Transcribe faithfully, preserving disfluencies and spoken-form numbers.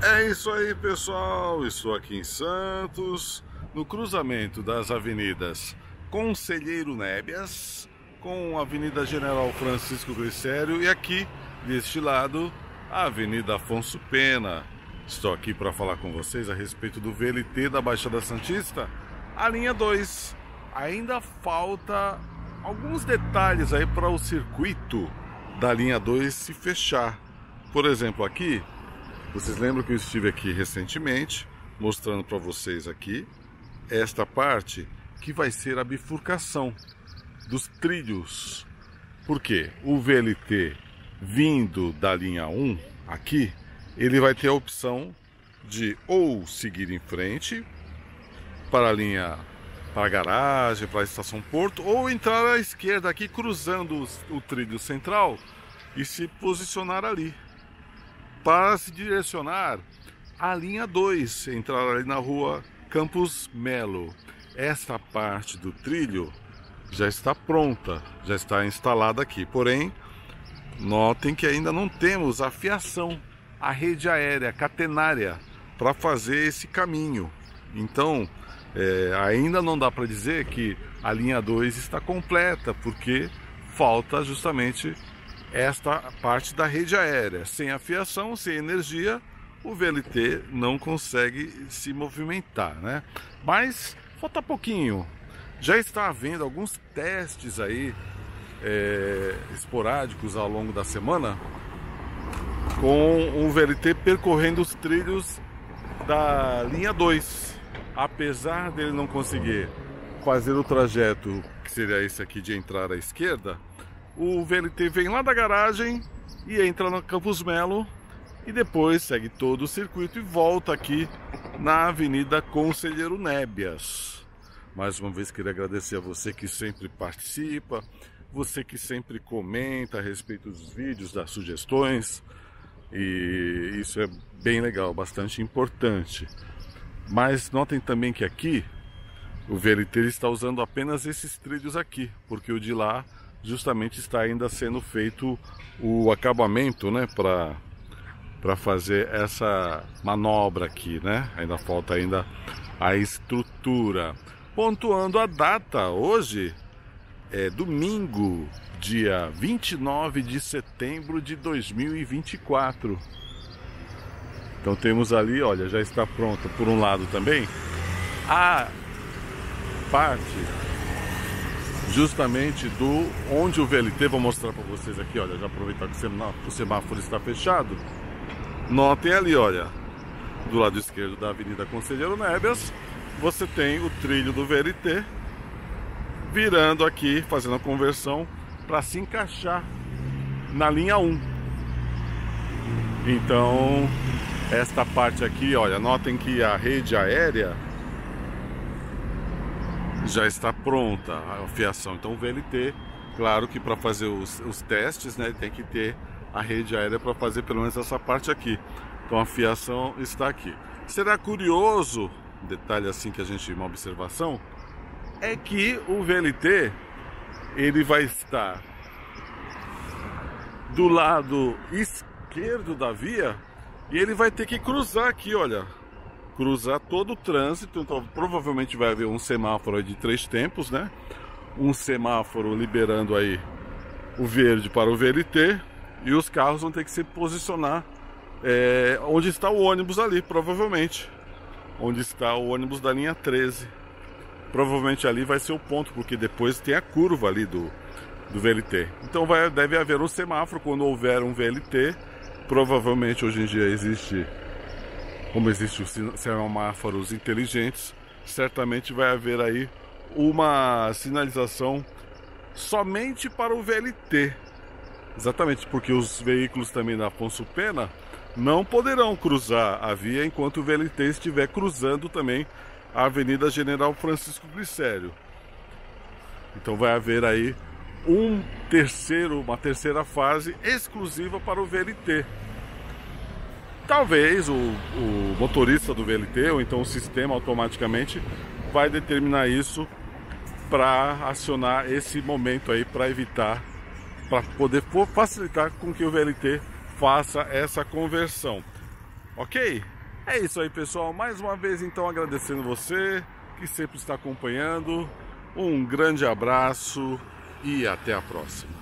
É isso aí, pessoal. Estou aqui em Santos, no cruzamento das avenidas Conselheiro Nébias com a Avenida General Francisco Glicério e aqui, deste lado, a Avenida Afonso Pena. Estou aqui para falar com vocês a respeito do V L T da Baixada Santista, a linha dois. Ainda falta alguns detalhes aí para o circuito da linha dois se fechar. Por exemplo, aqui, vocês lembram que eu estive aqui recentemente, mostrando para vocês aqui esta parte que vai ser a bifurcação dos trilhos. Por quê? O V L T vindo da linha um aqui, ele vai ter a opção de ou seguir em frente para a linha, para a garagem, para a estação Porto, ou entrar à esquerda aqui, cruzando o trilho central e se posicionar ali para se direcionar à linha dois, entrar ali na rua Campos Melo. Esta parte do trilho já está pronta, já está instalada aqui, porém, notem que ainda não temos a fiação, a rede aérea catenária para fazer esse caminho. Então, é, ainda não dá para dizer que a linha dois está completa, porque falta justamente esta parte da rede aérea. Sem a fiação, sem energia, o V L T não consegue se movimentar, né? Mas falta pouquinho. Já está havendo alguns testes aí é, esporádicos ao longo da semana com o V L T percorrendo os trilhos da linha dois. Apesar dele não conseguir fazer o trajeto que seria esse aqui de entrar à esquerda, o V L T vem lá da garagem e entra no Campos Melo e depois segue todo o circuito e volta aqui na Avenida Conselheiro Nébias. Mais uma vez queria agradecer a você que sempre participa, você que sempre comenta a respeito dos vídeos, das sugestões, e isso é bem legal, bastante importante. Mas notem também que aqui o V L T está usando apenas esses trilhos aqui, porque o de lá justamente está ainda sendo feito o acabamento, né, para para fazer essa manobra aqui, né? Ainda falta ainda a estrutura. Pontuando a data, hoje é domingo, dia vinte e nove de setembro de dois mil e vinte e quatro. Então temos ali, olha, já está pronta por um lado também a parte justamente do onde o V L T, vou mostrar para vocês aqui, olha, já aproveitar que o semáforo está fechado. Notem ali, olha, do lado esquerdo da Avenida Conselheiro Nébias, você tem o trilho do V L T virando aqui, fazendo a conversão para se encaixar na linha um. Então, esta parte aqui, olha, notem que a rede aérea já está pronta, a fiação. Então o V L T, claro que para fazer os, os testes, né, tem que ter a rede aérea para fazer pelo menos essa parte aqui. Então a fiação está aqui. Será curioso, detalhe assim que a gente, uma observação, é que o V L T ele vai estar do lado esquerdo da via e ele vai ter que cruzar aqui, olha, cruzar todo o trânsito. Então provavelmente vai haver um semáforo aí de três tempos, né? Um semáforo liberando aí o verde para o V L T e os carros vão ter que se posicionar é, onde está o ônibus ali, provavelmente onde está o ônibus da linha treze. Provavelmente ali vai ser o ponto, porque depois tem a curva ali do, do V L T. Então vai, deve haver um semáforo quando houver um V L T. Provavelmente hoje em dia existe, como existem os semáforos inteligentes, certamente vai haver aí uma sinalização somente para o V L T. Exatamente, porque os veículos também da Afonso Pena não poderão cruzar a via enquanto o V L T estiver cruzando também a Avenida General Francisco Glicério. Então vai haver aí um terceiro, uma terceira fase exclusiva para o V L T. Talvez o, o motorista do V L T ou então o sistema automaticamente vai determinar isso para acionar esse momento aí, para evitar, para poder facilitar com que o V L T faça essa conversão. Ok? É isso aí, pessoal. Mais uma vez, então, agradecendo você que sempre está acompanhando. Um grande abraço e até a próxima.